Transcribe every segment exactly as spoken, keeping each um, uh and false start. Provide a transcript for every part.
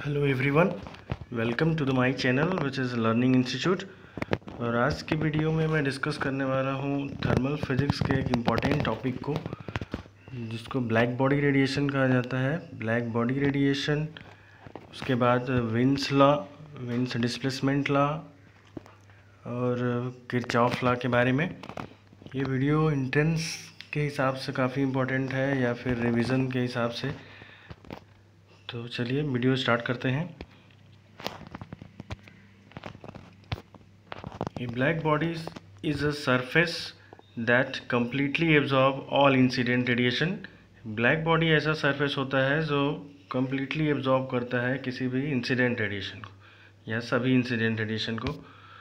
Hello everyone, welcome to the my channel which is learning institute. और आज की video में मैं डिस्कस करने वाला हूँ थर्मल फिजिक्स के एक इम्पॉर्टेंट टॉपिक को, जिसको ब्लैक बॉडी रेडिएशन कहा जाता है। ब्लैक बॉडी रेडिएशन, उसके बाद Wien's law, Wien's displacement law और किरचॉफ लॉ के बारे में। ये वीडियो एंट्रेंस के हिसाब से काफ़ी इम्पोर्टेंट है या फिर रिवीजन के हिसाब से। तो चलिए वीडियो स्टार्ट करते हैं। A black body is a surface that completely absorb all incident radiation. Black body ऐसा सरफेस होता है जो completely absorb करता है किसी भी इंसिडेंट रेडिएशन को या सभी इंसिडेंट रेडिएशन को।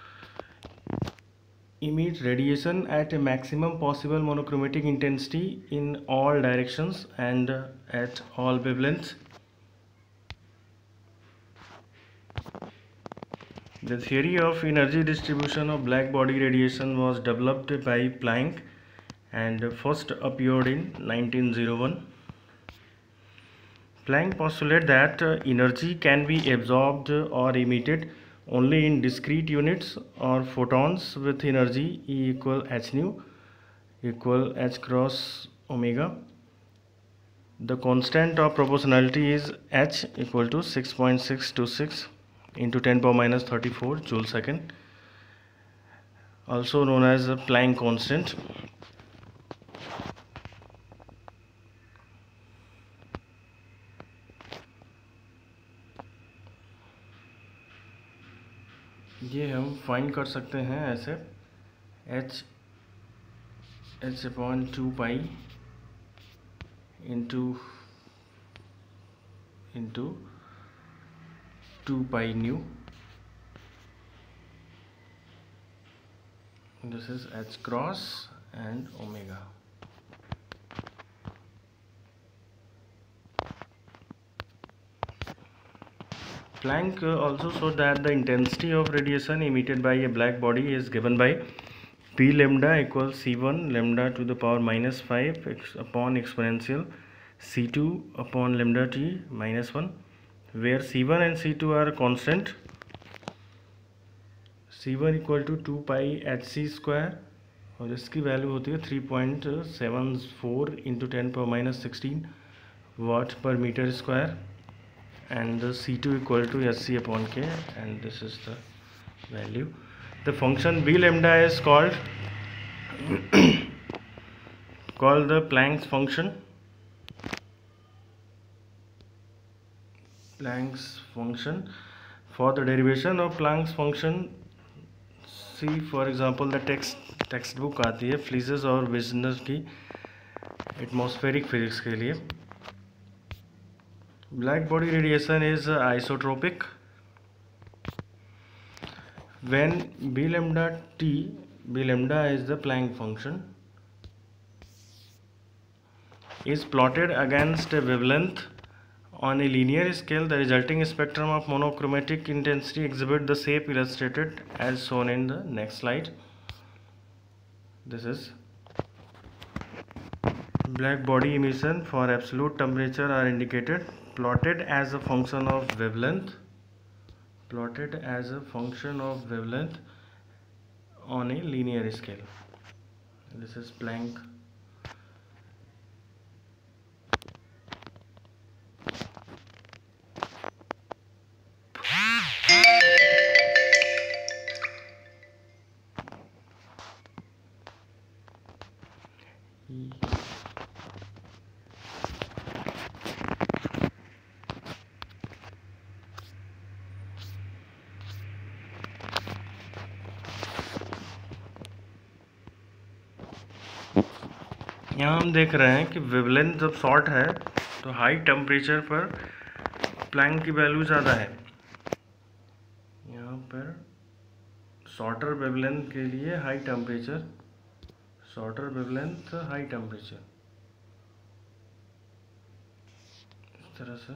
emit radiation at a maximum possible monochromatic intensity in all directions and at all wavelengths. The theory of energy distribution of black body radiation was developed by Planck and first appeared in nineteen oh one. Planck postulated that energy can be absorbed or emitted only in discrete units or photons with energy E equal h nu equal h cross omega. The constant of proportionality is h equal to six point six two six into ten power minus thirty-four joule second, also known as the Planck constant. ये हम find कर सकते हैं ऐसे h h upon two pi into into two pi nu. This is h cross and omega. Planck also showed that the intensity of radiation emitted by a black body is given by p lambda equals c one lambda to the power minus five upon exponential c two upon lambda t minus one, where c one and c two are constant. c one equal to two pi h c square और इसकी value होती है three point seven four into ten पर minus sixteen watt per metre square, and c two equal to h c upon k, and this is the value. The function B lambda is called called the Planck's function. Planck's function. For the derivation of Planck's function, see for example the text textbook आती है फ्लीजेस और विजनर की atmospheric physics के लिए. Black body radiation is isotropic. When b lambda t, b lambda is the Planck function, is plotted against a wavelength on a linear scale, the resulting spectrum of monochromatic intensity exhibit the shape illustrated as shown in the next slide. This is black body emission for absolute temperature are indicated, plotted as a function of wavelength, plotted as a function of wavelength on a linear scale. This is Planck. यहाँ हम देख रहे हैं कि wavelength जब short है तो high temperature पर प्लैंक की वैल्यू ज़्यादा है. यहाँ पर शॉर्टर वेवलेंथ के लिए high temperature, shorter wavelength high temperature, इस तरह से.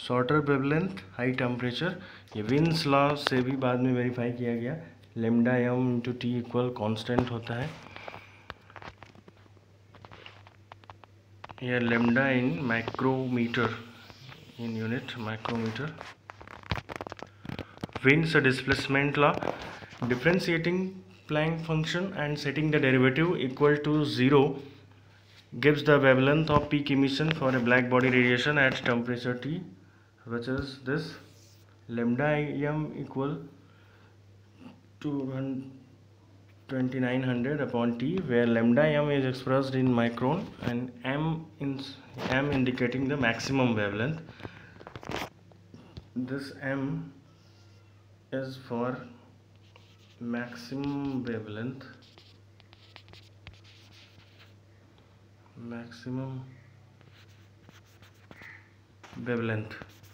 Shorter wavelength, high temperature. ये विन्स लॉ से भी बाद में वेरीफाई किया गया, lambda m into T equal constant होता है। यह lambda in micrometre, in unit micrometre. Wiens displacement law, differentiating Planck function and setting the derivative equal to zero gives the wavelength of peak emission for a black body radiation at temperature T, which is this lambda m equal to twenty-nine hundred upon T, where lambda m is expressed in micron and m in m indicating the maximum wavelength. This m is for maximum wavelength, maximum wavelength,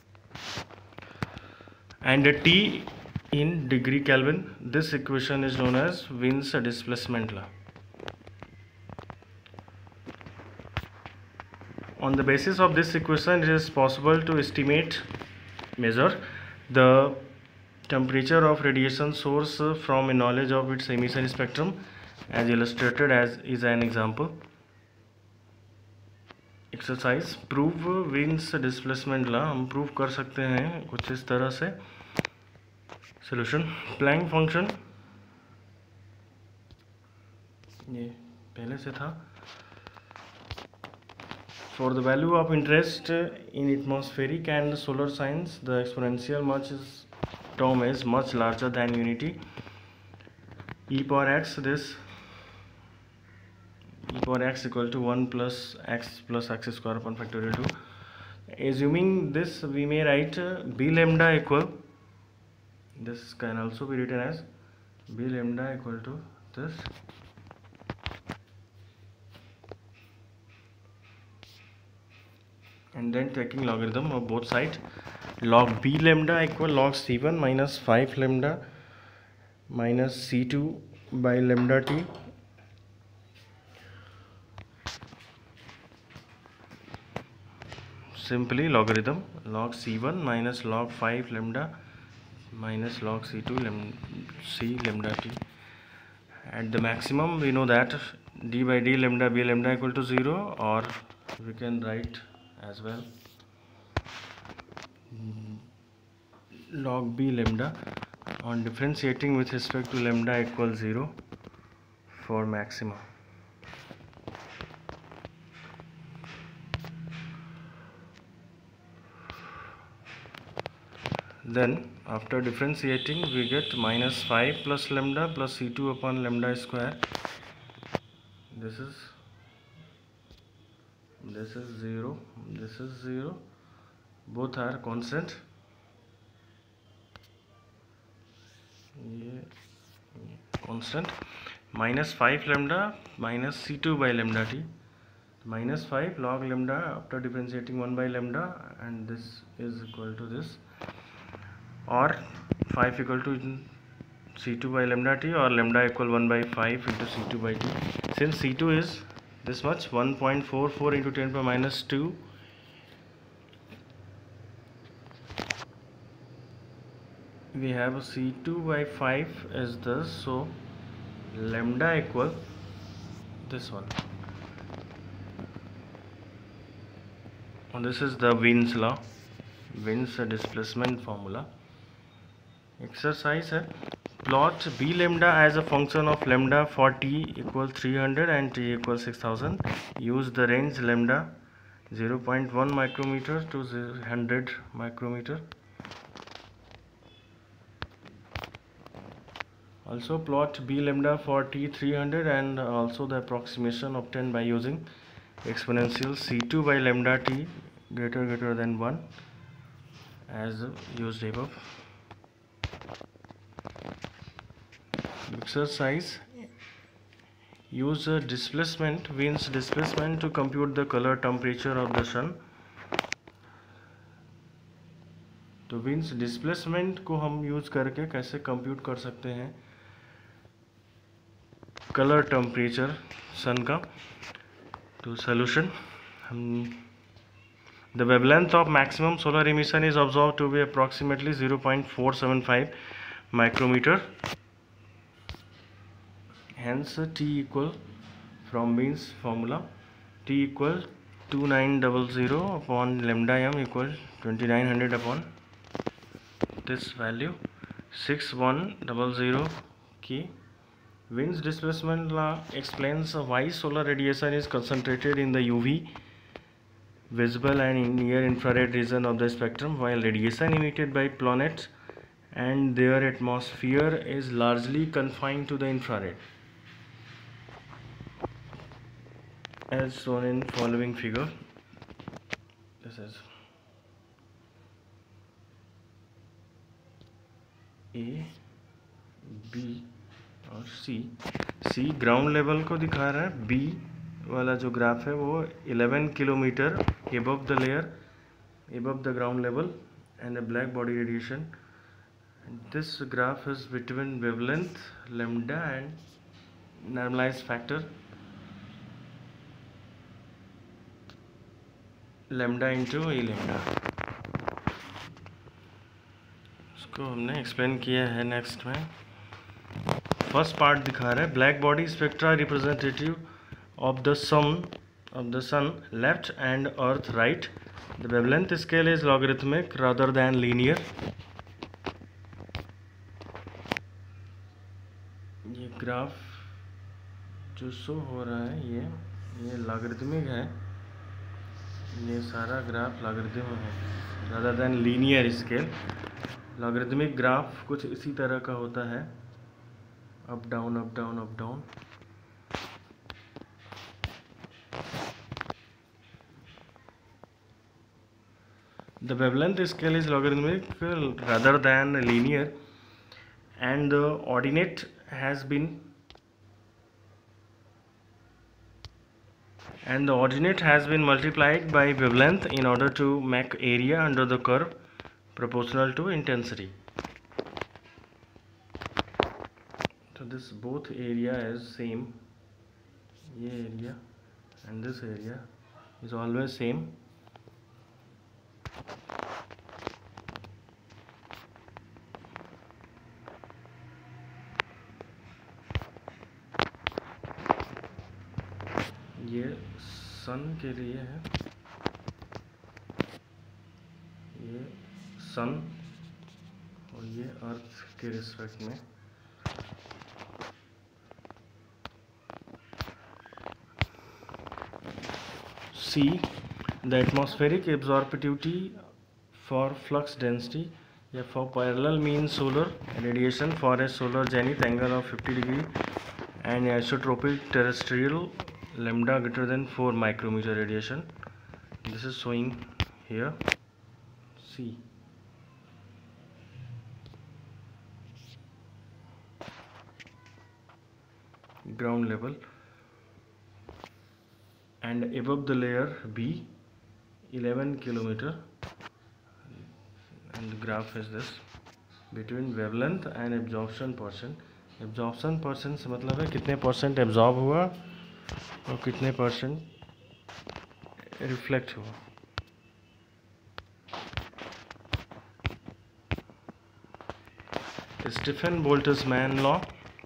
and T in degree Kelvin. This equation is known as Wiens displacement law. On the basis of this equation, it is possible to estimate, measure the temperature of radiation source from a knowledge of its emission spectrum, as illustrated as is an example. Exercise, prove Wiens displacement law. हम prove कर सकते हैं कुछ इस तरह से। Solution, Planck function, ये पहले से था। For the value of interest in atmospheric and solar science, the exponential much is term is much larger than unity. E power x, this e power x equal to one plus x plus x square upon factorial two. Assuming this, we may write b lambda equal, this can also be written as b lambda equal to this, and then taking logarithm of both sides. Log b lambda equal log c one minus five lambda minus c two by lambda t. Simply logarithm log c one minus log five lambda minus log c two c lambda t. At the maximum, we know that d by d lambda b lambda equal to zero, or we can write as well log b lambda on differentiating with respect to lambda equals zero for maximum. Then after differentiating, we get minus five plus lambda plus c two upon lambda square. This is this is zero, this is zero, both are constant. ये constant. Minus five lambda minus c two by lambda t, minus five log lambda after differentiating one by lambda, and this is equal to this, or five equal to c two by lambda t, or lambda equal one by five into c two by t. Since c two is this much, one point four four into ten power minus two, we have c two by five is this, so lambda equal this one, and this is the Wiens law, Wiens displacement formula. Exercise है, plot b lambda as a function of lambda for t equal three hundred and t equal six thousand. Use the range lambda zero point one micrometer to one hundred micrometer. Also plot b lambda for t three hundred, and also the approximation obtained by using exponential c two by lambda t greater greater than one as used above. Exercise, use a displacement, Wiens displacement, to compute the color temperature of the sun. तो Wiens displacement को हम use करके कैसे compute कर सकते हैं colour temperature सन का। तो सोल्यूशन, हम The wavelength of maximum solar emission is observed to be approximately zero point four seven five micrometer. Hence T equal from Wien's formula, T equal two nine zero zero upon lambda m equal twenty-nine hundred upon this value six one zero zero K. Wien's displacement law explains why solar radiation is concentrated in the U V, visible and near infrared region of the spectrum, while radiation emitted by planets and their atmosphere is largely confined to the infrared, as shown in following figure. This is A, B और C. C ground level को दिखा रहा है, B वाला जो graph है वो eleven kilometre above the layer, above the ground level and the black body radiation. And this graph is between wavelength, lambda and normalized factor lambda into A lambda. इसको हमने एक्सप्लेन किया है. Next में first part दिखा रहा है black body spectra representative of the sun of the sun left and earth right. The wavelength scale is logarithmic rather than linear. ये graph जो शो हो रहा है ये ये लॉगरिथमिक है. ये सारा ग्राफ लॉगरिथम है rather than linear scale. Logarithmic graph कुछ इसी तरह का होता है, up down up down up down. The wavelength scale is logarithmic rather than linear, and the ordinate has been and the ordinate has been multiplied by wavelength in order to make area under the curve proportional to intensity. So this both area is same. ये area and this area is always same. ये सन के लिए है, ये सन और ये अर्थ के respect में. C, the atmospheric absorptivity for flux density, या for parallel mean solar radiation for a solar zenith angle of fifty degree and isotropic terrestrial lambda greater than four micrometer radiation. This is showing here. C. Ground level and above the layer B eleven kilometer, and the graph is this between wavelength and absorption portion. Absorption portion से मतलब है कितने percent absorb हुआ और कितने percent reflect हुआ. Stephen Boltzmann law.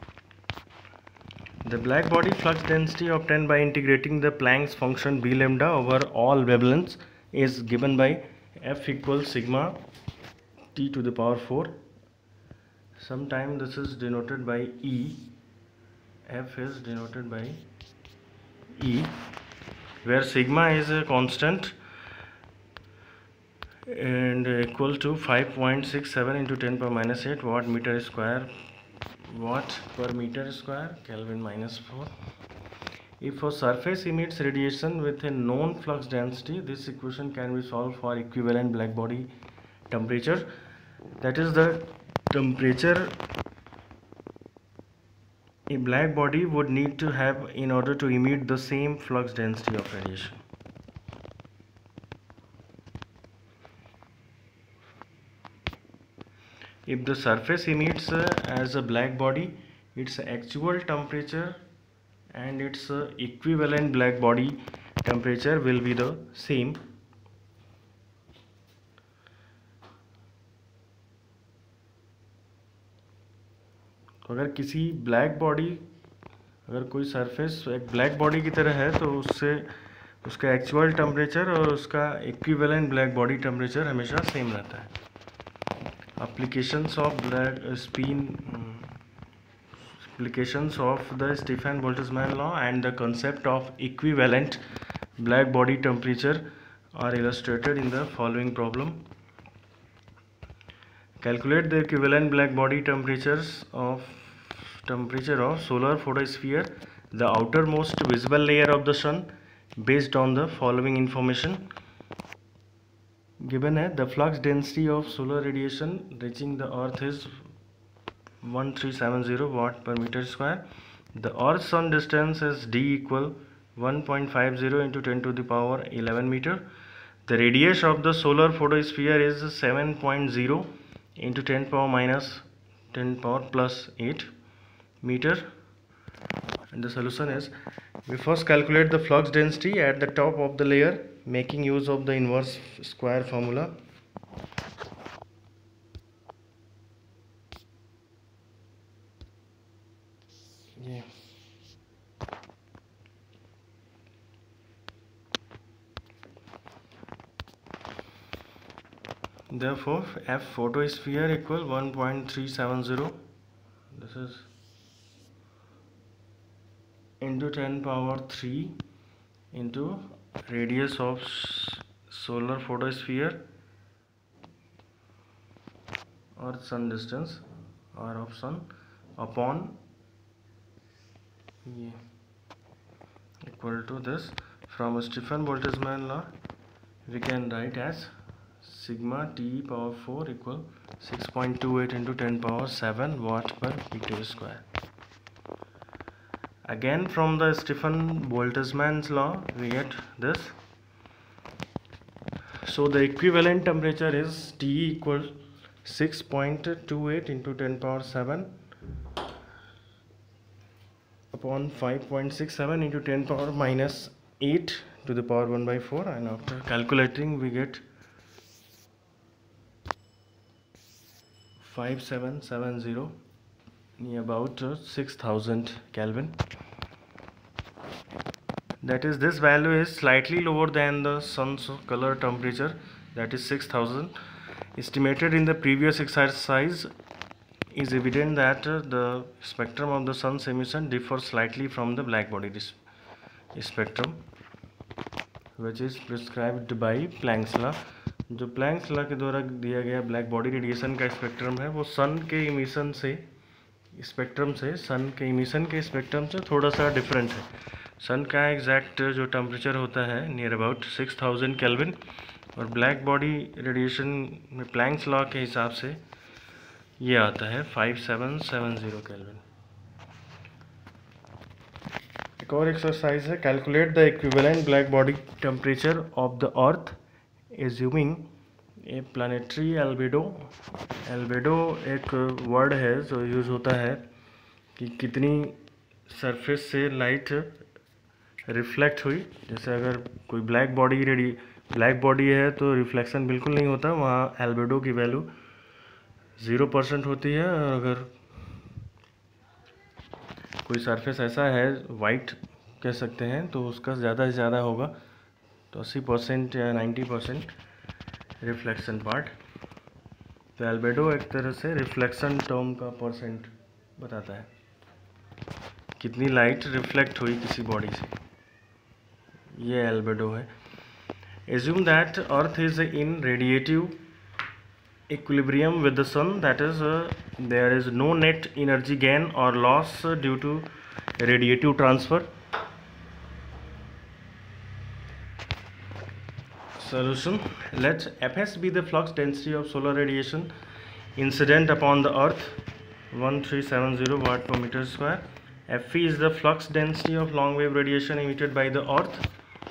The black body flux density obtained by integrating the Planck's function b lambda over all wavelengths is given by F equals sigma t to the power four. Sometimes this is denoted by E. F is denoted by E, where sigma is a constant and equal to five point six seven into ten power minus eight watt meter square watt per meter square Kelvin minus four. If a surface emits radiation with a known flux density, this equation can be solved for equivalent black body temperature. That is the temperature a black body would need to have in order to emit the same flux density of radiation. If the surface emits uh, as a black body, its actual temperature and its uh, equivalent black body temperature will be the same. तो अगर किसी black body, अगर कोई surface एक black body की तरह है तो उससे उसका एक्चुअल टेम्परेचर और उसका इक्विवेलेंट ब्लैक बॉडी टेम्परेचर हमेशा सेम रहता है। Applications of black spin applications of the Stefan-Boltzmann law and the concept of equivalent black body temperature are illustrated in the following problem. Calculate the equivalent black body temperatures of temperature of solar photosphere, the outermost visible layer of the sun, based on the following information. Given है the flux density of solar radiation reaching the earth is one three seven zero watt per meter square. The earth sun distance is d equal one point five zero into ten to the power eleven meter. The radius of the solar photosphere is seven point zero into ten power minus ten power plus eight meter. And the solution is, we first calculate the flux density at the top of the layer making use of the inverse square formula. Yeah. Therefore, F photosphere equal one point three seven zero. This is into ten power three into radius of solar photosphere or sun distance or of sun upon yeah, equal to this. From Stefan-Boltzmann law we can write as sigma T power four equal six point two eight into ten power seven watt per meter square. Again from the Stefan-Boltzmann's law we get this. So the equivalent temperature is T equal six point two eight into ten power seven upon five point six seven into ten power minus eight to the power one by four, and after calculating we get five seven seven zero, about uh, six thousand Kelvin. That is, this value is slightly lower than the sun's color temperature, that is six thousand estimated in the previous exercise. Is evident that uh, the spectrum of the sun's emission differs slightly from the black body spectrum, which is prescribed by Planck's law. जो Planck's law के द्वारा दिया गया black body radiation का spectrum है वो सन के emission से स्पेक्ट्रम से सन के इमिशन के स्पेक्ट्रम से थोड़ा सा डिफरेंट है। सन का एग्जैक्ट जो टेम्परेचर होता है near about six thousand kelvin, और ब्लैक बॉडी रेडिएशन में प्लैंक्स लॉ के हिसाब से ये आता है five seven seven zero kelvin. एक और एक्सरसाइज है, calculate the equivalent black body temperature of the earth assuming a planetary albedo. Albedo एक वर्ड है जो यूज़ होता है कि कितनी सरफेस से लाइट रिफ्लेक्ट हुई। जैसे अगर कोई black body ready black body है तो रिफ्लेक्शन बिल्कुल नहीं होता, वहाँ एल्बेडो की वैल्यू ज़ीरो परसेंट होती है। और अगर कोई सरफेस ऐसा है वाइट कह सकते हैं तो उसका ज़्यादा से ज़्यादा होगा तो अस्सी परसेंट या नाइन्टी परसेंट रिफ्लेक्शन पार्ट। तो एल्बेडो एक तरह से रिफ्लेक्शन टर्म का परसेंट बताता है, कितनी लाइट रिफ्लेक्ट हुई किसी बॉडी से, ये एल्बेडो है। Assume that earth is in radiative equilibrium with the sun, that is uh, there is no net energy gain or loss uh, due to radiative transfer. Solution: let Fs be the flux density of solar radiation incident upon the earth, one three seven zero watt per meter square. Fe is the flux density of long wave radiation emitted by the earth.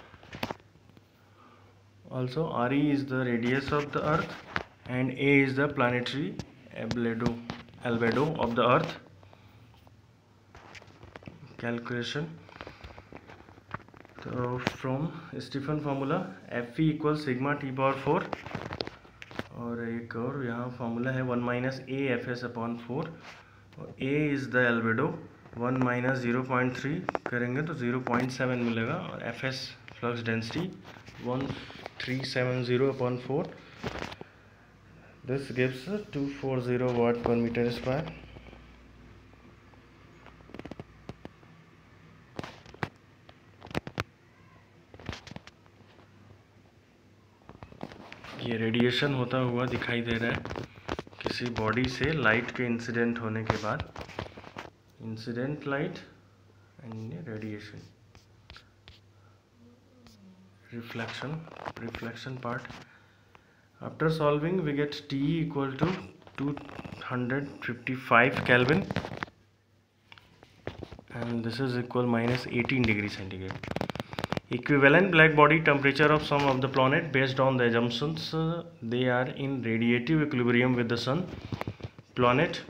Also Re is the radius of the earth and A is the planetary albedo albedo of the earth. Calculation. So from Stefan formula Fe equals sigma T power four, और एक और यहाँ formula है one minus A F S upon four, और A is the albedo, one minus zero point three करेंगे तो zero point seven मिलेगा, और F S flux density one three seven zero upon four, this gives two four zero watt per metre square. ये radiation होता हुआ दिखाई दे रहा है किसी बॉडी से लाइट के इंसिडेंट होने के बाद, incident light and radiation, reflection, reflection part. After solving we get T equal to two hundred fifty five Kelvin and this is equal minus eighteen degree centigrade. Equivalent black body temperature of some of the planet based on the assumptions uh, they are in radiative equilibrium with the sun. Planet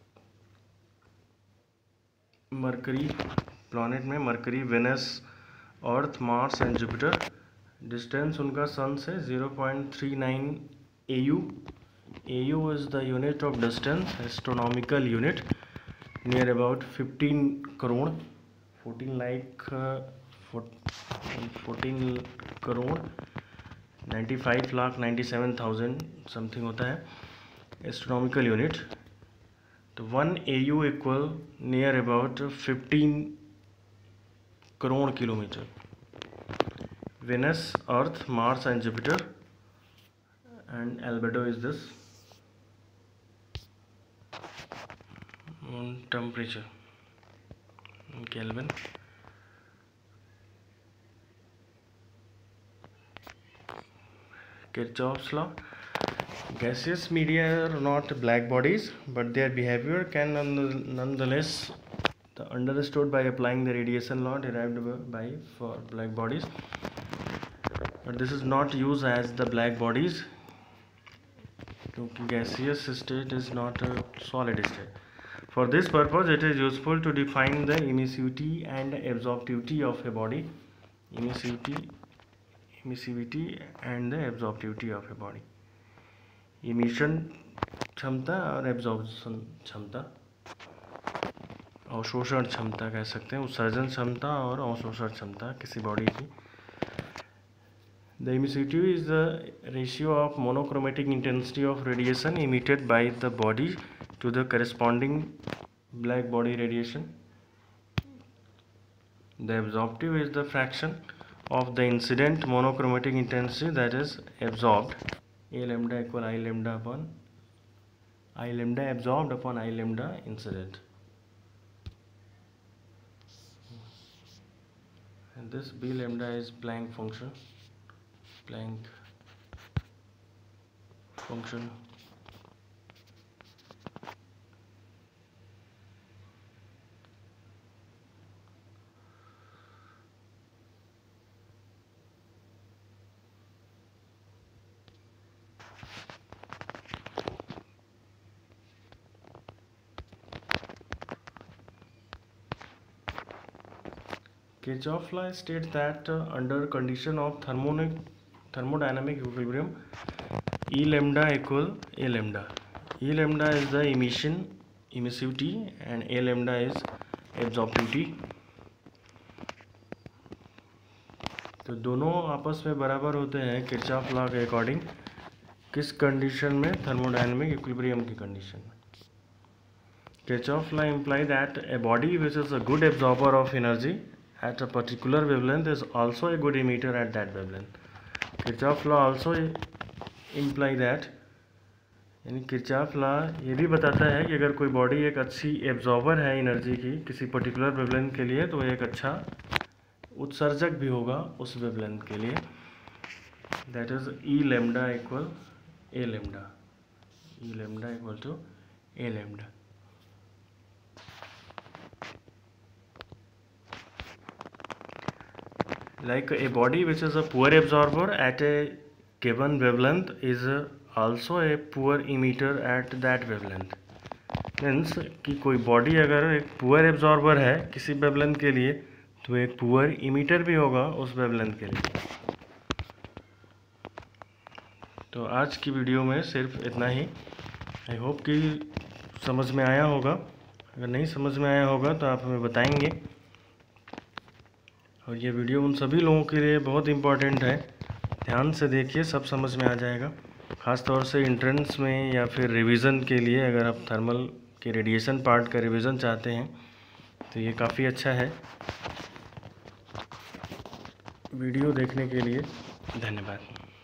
Mercury, planet में Mercury, Venus, Earth, Mars and Jupiter. Distance उनका sun से zero point three nine A U. A U is the unit of distance, astronomical unit, near about fifteen crore, fourteen like uh, fourteen crore ninety five lakh ninety seven thousand something होता है astronomical unit. तो one A U equal near about fifteen crore kilometre. Venus, Earth, Mars and Jupiter and albedo is this temperature kelvin. Kirchhoff's law. Gaseous media are not black bodies, but their behavior can nonetheless be understood by applying the radiation law derived by for black bodies. But this is not used as the black bodies, because gaseous state is not a solid state. For this purpose, it is useful to define the emissivity and absorptivity of a body. Emissivity emissivity and the absorptivity of a body. Emission क्षमता और absorption क्षमता, अवशोषण क्षमता कह सकते हैं, उत्सर्जन क्षमता और अवशोषण क्षमता किसी बॉडी की। The emissivity is the ratio of monochromatic intensity of radiation emitted by the body to the corresponding black body radiation. The absorptive is the fraction of the incident monochromatic intensity that is absorbed. A lambda equal I lambda upon I lambda absorbed upon I lambda incident. And this B lambda is Planck function. Planck function. Kirchhoff's law states that uh, under condition of thermodynamic equilibrium, E lambda equal A lambda. E lambda is the emission emissivity and A lambda is absorptivity. तो दोनों आपस में बराबर होते हैं Kirchhoff law के according. किस condition में? थर्मोडायनेमिक इक्विलिब्रियम की कंडीशन में। Kirchhoff's law imply that a body which is a good absorber of energy at a particular wavelength is also a good emitter at that wavelength. Kirchhoff's law also imply that, यानी Kirchhoff law ये भी बताता है कि अगर कोई body एक अच्छी एब्जॉर्बर है एनर्जी की किसी पर्टिकुलर वेवलेंथ के लिए, तो एक अच्छा उत्सर्जक भी होगा उस वेवलेंथ के लिए। That is E lambda equal A lambda, E lambda equal to A lambda. Like a body which is a poor absorber at a given wavelength is also a poor emitter at that wavelength. Means कि कोई body अगर एक poor absorber है किसी wavelength के लिए, तो एक पुअर इमीटर भी होगा उस वेवलेंथ के लिए। तो आज की वीडियो में सिर्फ इतना ही। आई होप कि समझ में आया होगा। अगर नहीं समझ में आया होगा तो आप हमें बताएंगे। और ये वीडियो उन सभी लोगों के लिए बहुत इम्पोर्टेंट है, ध्यान से देखिए, सब समझ में आ जाएगा। ख़ास तौर से एंट्रेंस में या फिर रिवीजन के लिए, अगर आप थर्मल के रेडिएशन पार्ट का रिवीजन चाहते हैं तो ये काफ़ी अच्छा है। वीडियो देखने के लिए धन्यवाद।